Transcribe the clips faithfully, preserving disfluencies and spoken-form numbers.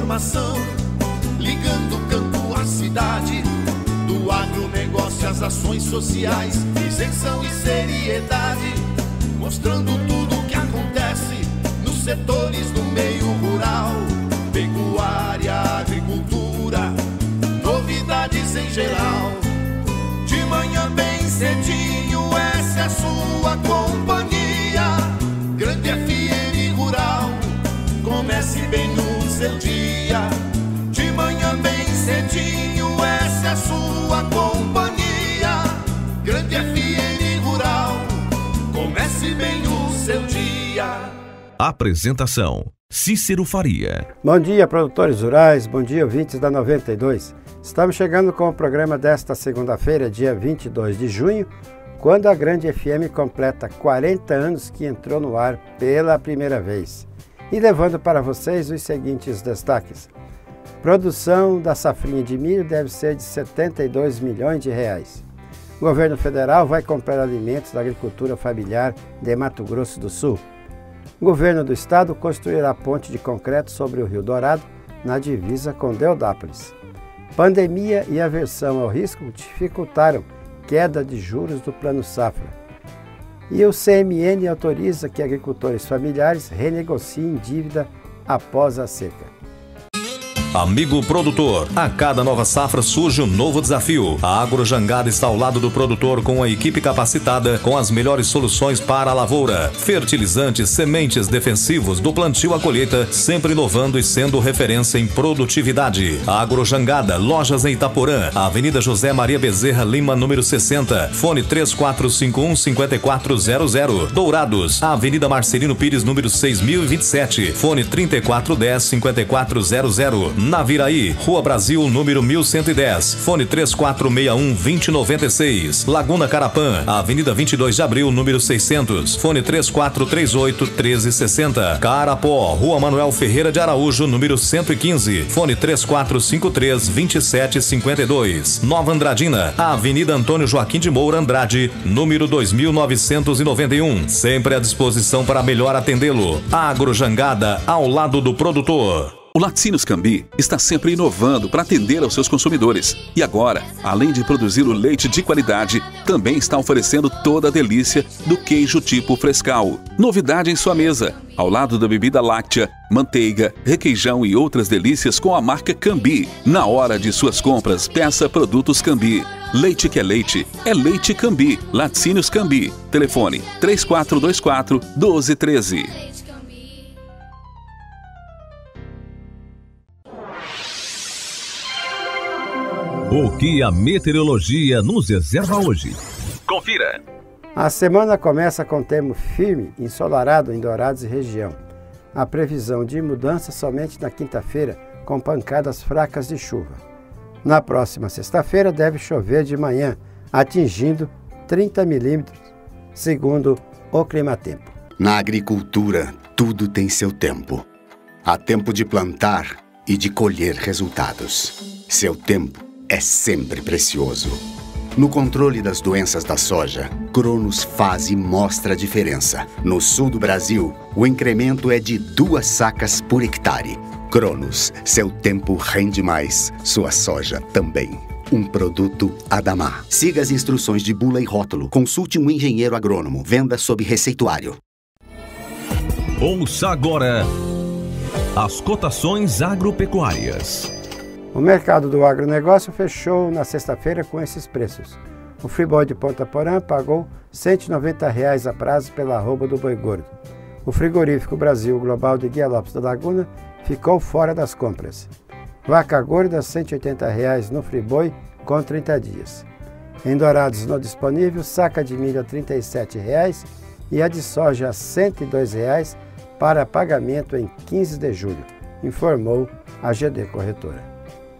informação, ligando o campo à cidade, do agronegócio às ações sociais, isenção e seriedade, mostrando tudo o que acontece nos setores do meio rural, pecuária, agricultura, novidades em geral. De manhã bem cedinho, essa é a sua companhia, Grande F M Rural, comece bem no seu dia. De manhã bem cedinho, essa é a sua companhia, Grande F M Rural, comece bem o seu dia. Apresentação: Cícero Faria. Bom dia, produtores rurais, bom dia, ouvintes da noventa e dois. Estamos chegando com o programa desta segunda-feira, dia vinte e dois de junho, quando a Grande F M completa quarenta anos que entrou no ar pela primeira vez. E levando para vocês os seguintes destaques. Produção da safrinha de milho deve ser de setenta e dois milhões de reais. O governo federal vai comprar alimentos da agricultura familiar de Mato Grosso do Sul. O governo do estado construirá ponte de concreto sobre o Rio Dourado, na divisa com Deodápolis. Pandemia e aversão ao risco dificultaram queda de juros do Plano Safra. E o C M N autoriza que agricultores familiares renegociem dívida após a seca. Amigo produtor, a cada nova safra surge um novo desafio. A Agrojangada está ao lado do produtor com a equipe capacitada com as melhores soluções para a lavoura. Fertilizantes, sementes, defensivos, do plantio à colheita, sempre inovando e sendo referência em produtividade. A Agrojangada, lojas em Itaporã, Avenida José Maria Bezerra Lima, número sessenta, fone três quatro cinco um, cinco quatro zero zero. Dourados, Avenida Marcelino Pires, número seis mil e vinte e sete, fone trinta e quatro um zero, cinco quatro zero zero. Naviraí, Rua Brasil, número mil cento e dez, fone três quatro seis um, dois zero nove seis. Laguna Carapã, Avenida vinte e dois de abril, número seiscentos, fone três quatro três oito, um três seis zero. Carapó, Rua Manuel Ferreira de Araújo, número cento e quinze, fone três quatro cinco três, dois sete cinco dois. Nova Andradina, Avenida Antônio Joaquim de Moura Andrade, número dois mil novecentos e noventa e um, sempre à disposição para melhor atendê-lo. Agrojangada, ao lado do produtor. O Laticínios Cambi está sempre inovando para atender aos seus consumidores. E agora, além de produzir o leite de qualidade, também está oferecendo toda a delícia do queijo tipo Frescal. Novidade em sua mesa, ao lado da bebida láctea, manteiga, requeijão e outras delícias com a marca Cambi. Na hora de suas compras, peça produtos Cambi. Leite que é leite, é leite Cambi. Laticínios Cambi. Telefone três quatro dois quatro, um dois um três. O que a meteorologia nos reserva hoje? Confira! A semana começa com tempo firme, ensolarado em Dourados e região. A previsão de mudança somente na quinta-feira, com pancadas fracas de chuva. Na próxima sexta-feira deve chover de manhã, atingindo trinta milímetros, segundo o Climatempo. Na agricultura, tudo tem seu tempo. Há tempo de plantar e de colher resultados. Seu tempo é sempre precioso. No controle das doenças da soja, Cronos faz e mostra a diferença. No sul do Brasil, o incremento é de duas sacas por hectare. Cronos, seu tempo rende mais, sua soja também. Um produto Adamar. Siga as instruções de bula e rótulo. Consulte um engenheiro agrônomo. Venda sob receituário. Ouça agora as cotações agropecuárias. O mercado do agronegócio fechou na sexta-feira com esses preços. O friboi de Ponta Porã pagou cento e noventa reais a prazo pela arroba do boi gordo. O frigorífico Brasil Global de Guia Lopes da Laguna ficou fora das compras. Vaca gorda, cento e oitenta reais no friboi com trinta dias. Em Dourados, no disponível, saca de milho a trinta e sete reais e a de soja a cento e dois reais para pagamento em quinze de julho, informou a G D Corretora.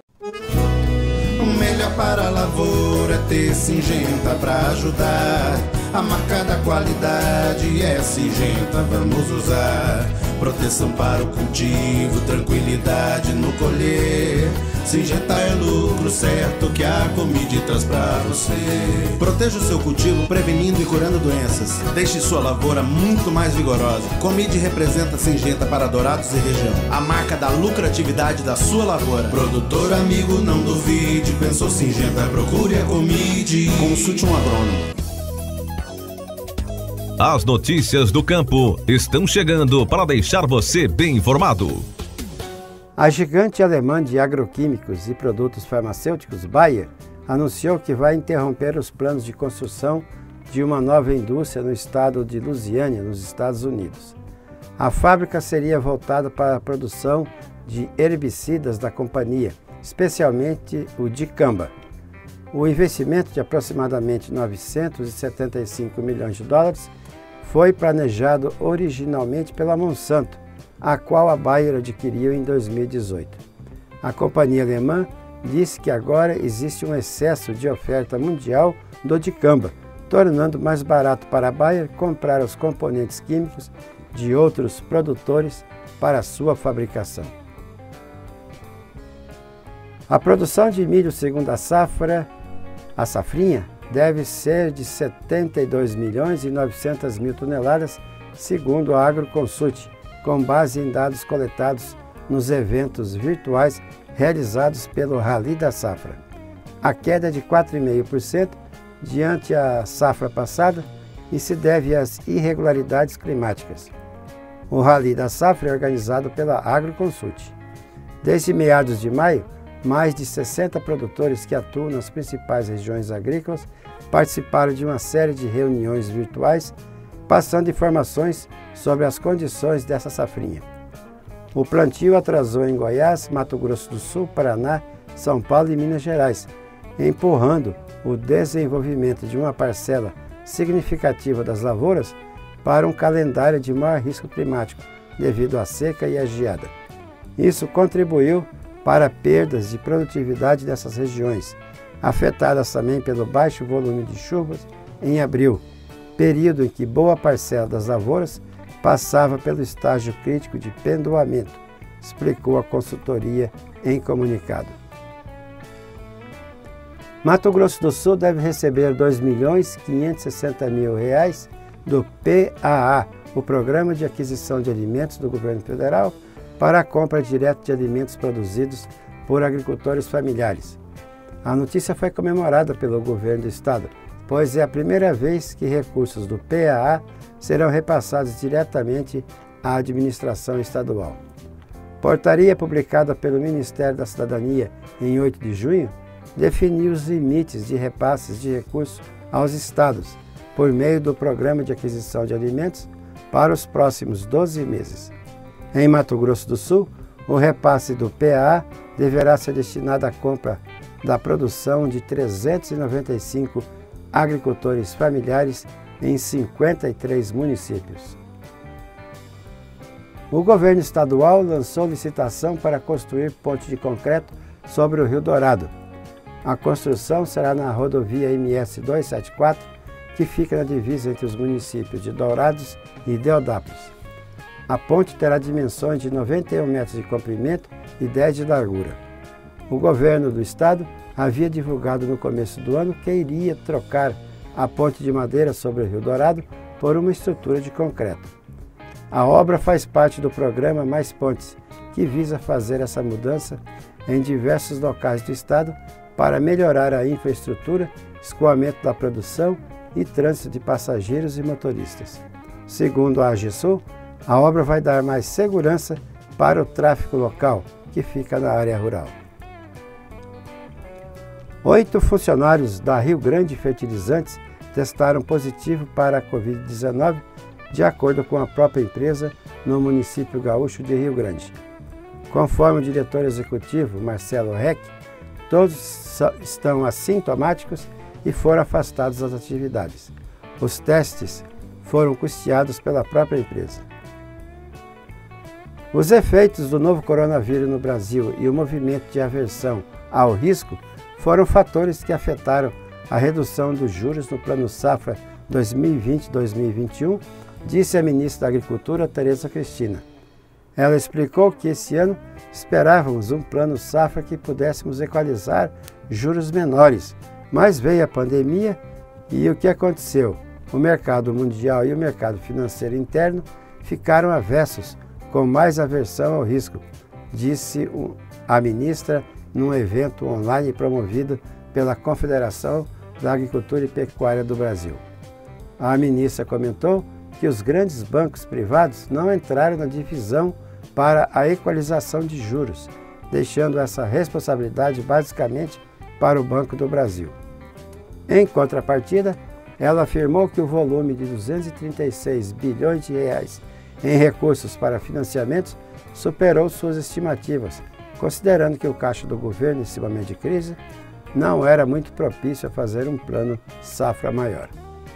O melhor para a lavoura é ter Singenta para ajudar. A marca da qualidade é Singenta, vamos usar. proteção para o cultivo, tranquilidade no colher. Singenta é lucro certo que a Comid traz pra você. Proteja o seu cultivo prevenindo e curando doenças. Deixe sua lavoura muito mais vigorosa. Comid representa Singenta para Dourados e região, a marca da lucratividade da sua lavoura. Produtor amigo, não duvide, pensou Singenta, procure a Comid. Consulte um agrônomo. As notícias do campo estão chegando para deixar você bem informado. A gigante alemã de agroquímicos e produtos farmacêuticos, Bayer, anunciou que vai interromper os planos de construção de uma nova indústria no estado de Louisiana, nos Estados Unidos. A fábrica seria voltada para a produção de herbicidas da companhia, especialmente o dicamba. O investimento de aproximadamente novecentos e setenta e cinco milhões de dólares foi planejado originalmente pela Monsanto, a qual a Bayer adquiriu em dois mil e dezoito. A companhia alemã disse que agora existe um excesso de oferta mundial do dicamba, tornando mais barato para a Bayer comprar os componentes químicos de outros produtores para sua fabricação. A produção de milho segundo a safra, a safrinha, deve ser de setenta e dois milhões e novecentas mil toneladas, segundo a Agroconsult, com base em dados coletados nos eventos virtuais realizados pelo Rally da Safra. A queda é de quatro vírgula cinco por cento diante a safra passada e se deve às irregularidades climáticas. O Rally da Safra é organizado pela Agroconsult. Desde meados de maio, mais de sessenta produtores que atuam nas principais regiões agrícolas participaram de uma série de reuniões virtuais, passando informações sobre as condições dessa safrinha. O plantio atrasou em Goiás, Mato Grosso do Sul, Paraná, São Paulo e Minas Gerais, empurrando o desenvolvimento de uma parcela significativa das lavouras para um calendário de maior risco climático devido à seca e à geada. Isso contribuiu para perdas de produtividade dessas regiões, afetadas também pelo baixo volume de chuvas em abril, período em que boa parcela das lavouras passava pelo estágio crítico de pendoamento, explicou a consultoria em comunicado. Mato Grosso do Sul deve receber dois milhões quinhentos e sessenta mil reais do P A A, o Programa de Aquisição de Alimentos do Governo Federal, para a compra direta de alimentos produzidos por agricultores familiares. A notícia foi comemorada pelo governo do estado, pois é a primeira vez que recursos do P A A serão repassados diretamente à administração estadual. Portaria publicada pelo Ministério da Cidadania em oito de junho definiu os limites de repasses de recursos aos estados por meio do Programa de Aquisição de Alimentos para os próximos doze meses. Em Mato Grosso do Sul, o repasse do P A A deverá ser destinado à compra da produção de trezentos e noventa e cinco agricultores familiares em cinquenta e três municípios. O governo estadual lançou licitação para construir ponte de concreto sobre o Rio Dourado. A construção será na rodovia M S duzentos e setenta e quatro, que fica na divisa entre os municípios de Dourados e Deodápolis. A ponte terá dimensões de noventa e um metros de comprimento e dez de largura. O governo do estado havia divulgado no começo do ano que iria trocar a ponte de madeira sobre o Rio Dourado por uma estrutura de concreto. A obra faz parte do programa Mais Pontes, que visa fazer essa mudança em diversos locais do estado para melhorar a infraestrutura, escoamento da produção e trânsito de passageiros e motoristas. Segundo a AGESUL, a obra vai dar mais segurança para o tráfego local, que fica na área rural. Oito funcionários da Rio Grande Fertilizantes testaram positivo para a covid dezenove, de acordo com a própria empresa, no município gaúcho de Rio Grande. Conforme o diretor executivo, Marcelo Reck, todos estão assintomáticos e foram afastados das atividades. Os testes foram custeados pela própria empresa. Os efeitos do novo coronavírus no Brasil e o movimento de aversão ao risco foram fatores que afetaram a redução dos juros no Plano Safra dois mil e vinte a dois mil e vinte e um, disse a ministra da Agricultura, Tereza Cristina. Ela explicou que esse ano esperávamos um plano safra que pudéssemos equalizar juros menores, mas veio a pandemia e o que aconteceu? O mercado mundial e o mercado financeiro interno ficaram avessos, com mais aversão ao risco, disse a ministra num evento online promovido pela Confederação da Agricultura e Pecuária do Brasil. A ministra comentou que os grandes bancos privados não entraram na divisão para a equalização de juros, deixando essa responsabilidade basicamente para o Banco do Brasil. Em contrapartida, ela afirmou que o volume de duzentos e trinta e seis bilhões de reais em recursos para financiamentos superou suas estimativas, considerando que o caixa do governo nesse momento de crise não era muito propício a fazer um plano safra maior.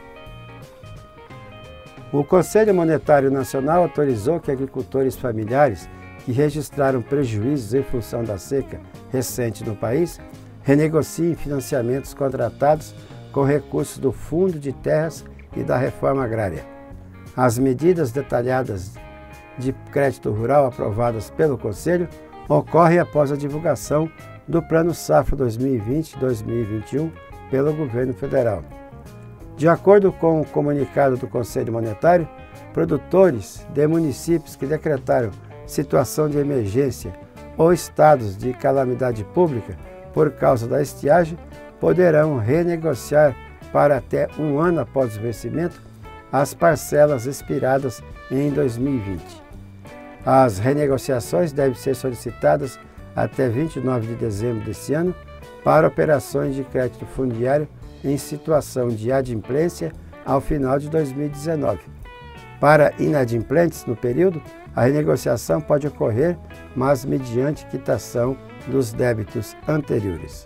O Conselho Monetário Nacional autorizou que agricultores familiares que registraram prejuízos em função da seca recente no país renegociem financiamentos contratados com recursos do Fundo de Terras e da Reforma Agrária. As medidas detalhadas de crédito rural aprovadas pelo Conselho ocorrem após a divulgação do Plano Safra dois mil e vinte a dois mil e vinte e um pelo governo federal. De acordo com o comunicado do Conselho Monetário, produtores de municípios que decretaram situação de emergência ou estados de calamidade pública por causa da estiagem poderão renegociar para até um ano após o vencimento as parcelas expiradas em dois mil e vinte. As renegociações devem ser solicitadas até vinte e nove de dezembro deste ano para operações de crédito fundiário em situação de adimplência ao final de dois mil e dezenove. Para inadimplentes no período, a renegociação pode ocorrer, mas mediante quitação dos débitos anteriores.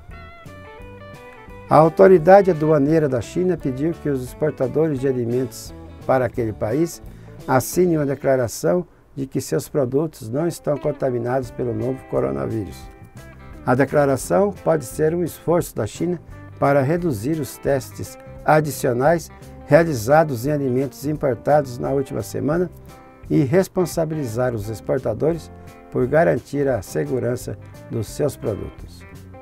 A autoridade aduaneira da China pediu que os exportadores de alimentos para aquele país assinem uma declaração de que seus produtos não estão contaminados pelo novo coronavírus. A declaração pode ser um esforço da China para reduzir os testes adicionais realizados em alimentos importados na última semana e responsabilizar os exportadores por garantir a segurança dos seus produtos.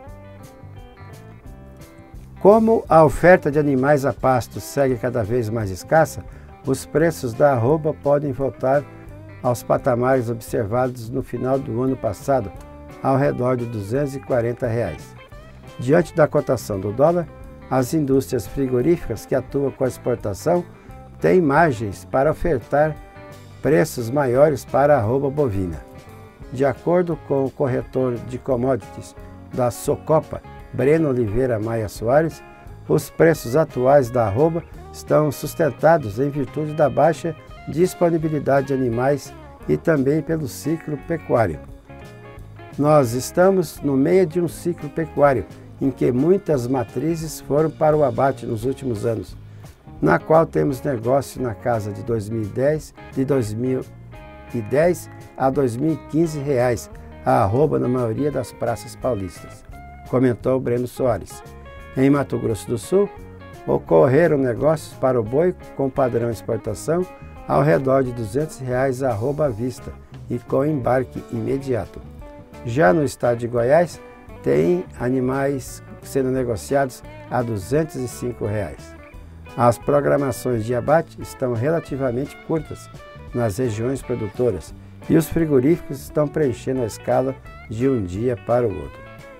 Como a oferta de animais a pasto segue cada vez mais escassa, os preços da arroba podem voltar aos patamares observados no final do ano passado, ao redor de duzentos e quarenta reais. Diante da cotação do dólar, as indústrias frigoríficas que atuam com a exportação têm margens para ofertar preços maiores para a arroba bovina. De acordo com o corretor de commodities da Socopa, Breno Oliveira Maia Soares, os preços atuais da arroba estão sustentados em virtude da baixa disponibilidade de animais e também pelo ciclo pecuário. Nós estamos no meio de um ciclo pecuário em que muitas matrizes foram para o abate nos últimos anos, na qual temos negócio na casa de dois mil e dez, de dois mil e dez a dois mil e quinze reais a arroba na maioria das praças paulistas, comentou Breno Soares. Em Mato Grosso do Sul, ocorreram negócios para o boi com padrão exportação ao redor de duzentos reais a arroba à vista e com embarque imediato. Já no estado de Goiás, tem animais sendo negociados a duzentos e cinco reais. As programações de abate estão relativamente curtas nas regiões produtoras e os frigoríficos estão preenchendo a escala de um dia para o outro.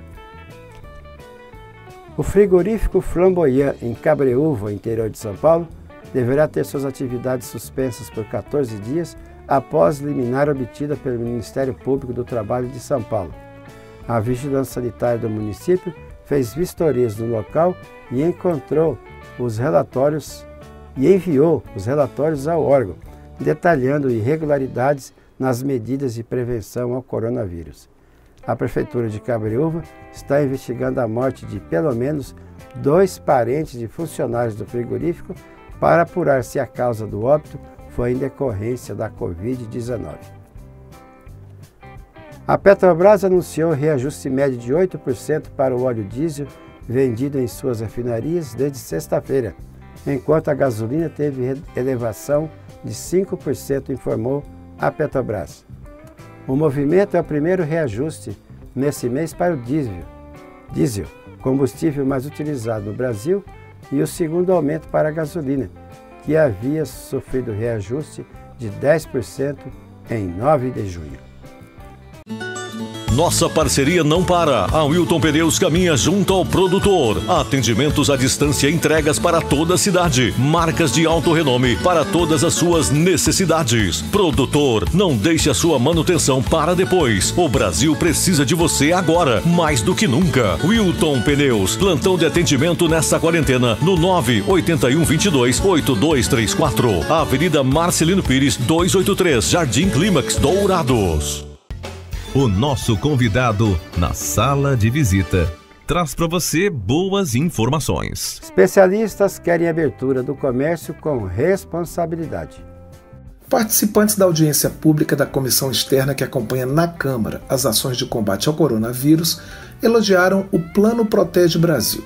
O frigorífico Flamboyant, em Cabreúva, interior de São Paulo, deverá ter suas atividades suspensas por quatorze dias após liminar obtida pelo Ministério Público do Trabalho de São Paulo. A Vigilância Sanitária do município fez vistorias no local e encontrou os relatórios e enviou os relatórios ao órgão, detalhando irregularidades nas medidas de prevenção ao coronavírus. A Prefeitura de Cabreúva está investigando a morte de pelo menos dois parentes de funcionários do frigorífico para apurar se a causa do óbito foi em decorrência da covid dezenove. A Petrobras anunciou reajuste médio de oito por cento para o óleo diesel vendido em suas refinarias desde sexta-feira, enquanto a gasolina teve elevação de cinco por cento, informou a Petrobras. O movimento é o primeiro reajuste nesse mês para o diesel, diesel, combustível mais utilizado no Brasil, e o segundo aumento para a gasolina, que havia sofrido reajuste de dez por cento em nove de junho. Nossa parceria não para. A Wilton Pneus caminha junto ao produtor. Atendimentos à distância, entregas para toda a cidade. Marcas de alto renome para todas as suas necessidades. Produtor, não deixe a sua manutenção para depois. O Brasil precisa de você agora, mais do que nunca. Wilton Pneus, plantão de atendimento nessa quarentena no nove oito um dois dois oito dois três quatro. Avenida Marcelino Pires, duzentos e oitenta e três, Jardim Clímax, Dourados. O nosso convidado na sala de visita traz para você boas informações. Especialistas querem abertura do comércio com responsabilidade. Participantes da audiência pública da comissão externa que acompanha na Câmara as ações de combate ao coronavírus elogiaram o Plano Protege Brasil.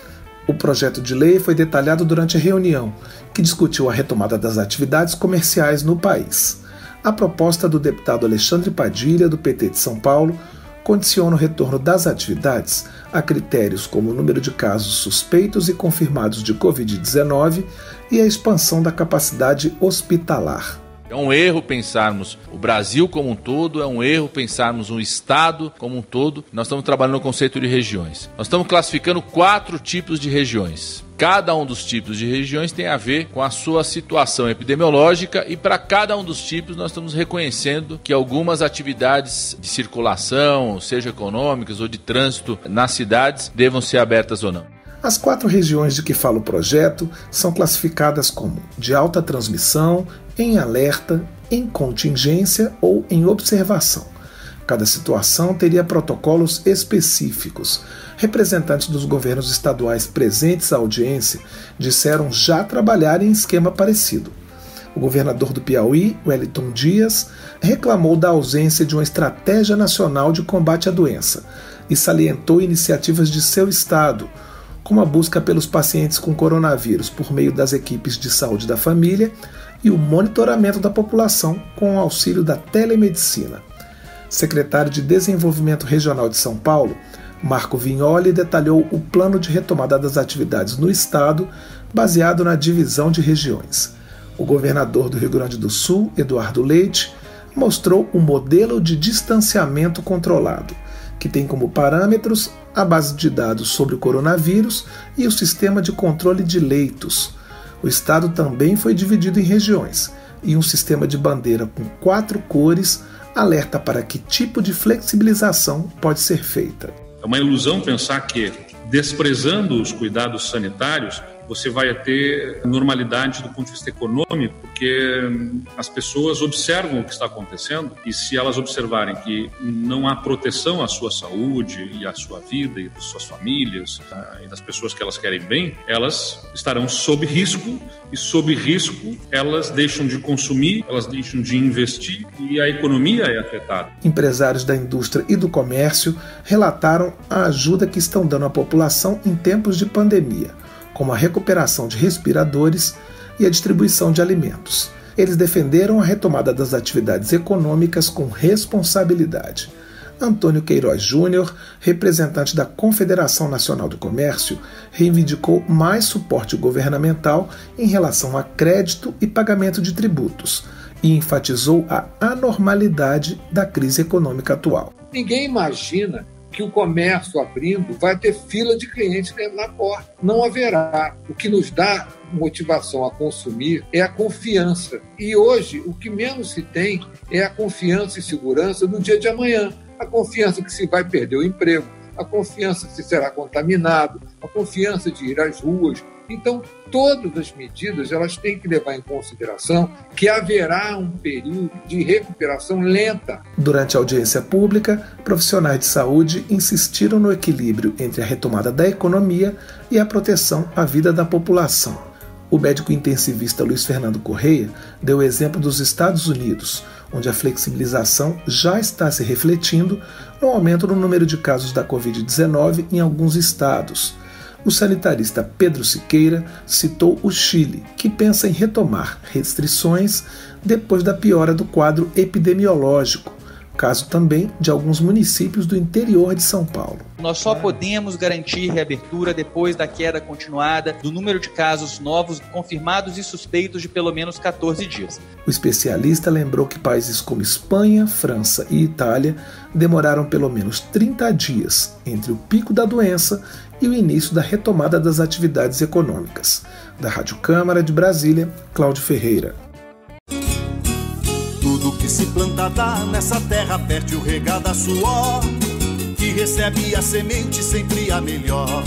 O projeto de lei foi detalhado durante a reunião, que discutiu a retomada das atividades comerciais no país. A proposta do deputado Alexandre Padilha, do P T de São Paulo, condiciona o retorno das atividades a critérios como o número de casos suspeitos e confirmados de covid dezenove e a expansão da capacidade hospitalar. É um erro pensarmos o Brasil como um todo, é um erro pensarmos um estado como um todo. Nós estamos trabalhando no conceito de regiões. Nós estamos classificando quatro tipos de regiões. Cada um dos tipos de regiões tem a ver com a sua situação epidemiológica e para cada um dos tipos nós estamos reconhecendo que algumas atividades de circulação, seja econômicas ou de trânsito nas cidades, devam ser abertas ou não. As quatro regiões de que fala o projeto são classificadas como de alta transmissão, em alerta, em contingência ou em observação. Cada situação teria protocolos específicos. Representantes dos governos estaduais presentes à audiência disseram já trabalhar em esquema parecido. O governador do Piauí, Wellington Dias, reclamou da ausência de uma estratégia nacional de combate à doença e salientou iniciativas de seu estado, como a busca pelos pacientes com coronavírus por meio das equipes de saúde da família e o monitoramento da população com o auxílio da telemedicina. Secretário de Desenvolvimento Regional de São Paulo, Marco Vignoli, detalhou o plano de retomada das atividades no estado, baseado na divisão de regiões. O governador do Rio Grande do Sul, Eduardo Leite, mostrou o modelo de distanciamento controlado, que tem como parâmetros a base de dados sobre o coronavírus e o sistema de controle de leitos. O estado também foi dividido em regiões, e um sistema de bandeira com quatro cores alerta para que tipo de flexibilização pode ser feita. É uma ilusão pensar que, desprezando os cuidados sanitários, você vai ter normalidade do ponto de vista econômico, porque as pessoas observam o que está acontecendo e se elas observarem que não há proteção à sua saúde e à sua vida e das suas famílias e das pessoas que elas querem bem, elas estarão sob risco e sob risco elas deixam de consumir, elas deixam de investir e a economia é afetada. Empresários da indústria e do comércio relataram a ajuda que estão dando à população em tempos de pandemia, como a recuperação de respiradores e a distribuição de alimentos. Eles defenderam a retomada das atividades econômicas com responsabilidade. Antônio Queiroz Júnior, representante da Confederação Nacional do Comércio, reivindicou mais suporte governamental em relação a crédito e pagamento de tributos e enfatizou a anormalidade da crise econômica atual. Ninguém imagina que o comércio abrindo vai ter fila de clientes na porta. Não haverá. O que nos dá motivação a consumir é a confiança. E hoje, o que menos se tem é a confiança e segurança no dia de amanhã. A confiança que se vai perder o emprego, a confiança que se será contaminado, a confiança de ir às ruas. Então, todas as medidas elas têm que levar em consideração que haverá um período de recuperação lenta. Durante a audiência pública, profissionais de saúde insistiram no equilíbrio entre a retomada da economia e a proteção à vida da população. O médico intensivista Luiz Fernando Correia deu o exemplo dos Estados Unidos, onde a flexibilização já está se refletindo no aumento no número de casos da covid dezenove em alguns estados. O sanitarista Pedro Siqueira citou o Chile, que pensa em retomar restrições depois da piora do quadro epidemiológico, caso também de alguns municípios do interior de São Paulo. Nós só podemos garantir reabertura depois da queda continuada do número de casos novos confirmados e suspeitos de pelo menos quatorze dias. O especialista lembrou que países como Espanha, França e Itália demoraram pelo menos trinta dias entre o pico da doença e o início da retomada das atividades econômicas. Da Rádio Câmara de Brasília, Cláudio Ferreira. Tudo que se planta dá nessa terra fértil regada a suor, que recebe a semente sempre a melhor.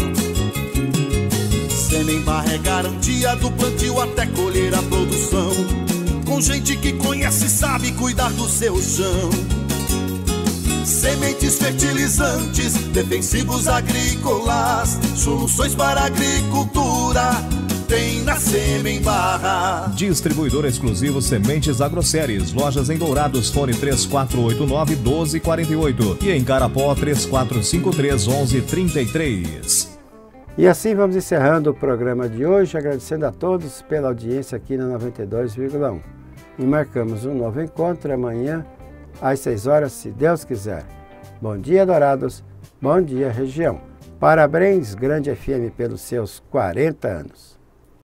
Sêmen barra é garantia do plantio até colher a produção, com gente que conhece e sabe cuidar do seu chão. Sementes fertilizantes, defensivos agrícolas, soluções para a agricultura tem na Sêmen Barra. Distribuidor exclusivo Sementes Agroceres. Lojas em Dourados, fone três quatro oito nove, um dois quatro oito e em Carapó três quatro cinco três, um um três três. E assim vamos encerrando o programa de hoje, agradecendo a todos pela audiência aqui na noventa e dois vírgula um. E marcamos um novo encontro amanhã às seis horas, se Deus quiser. Bom dia, Dourados. Bom dia, região. Parabéns, Grande F M, pelos seus quarenta anos.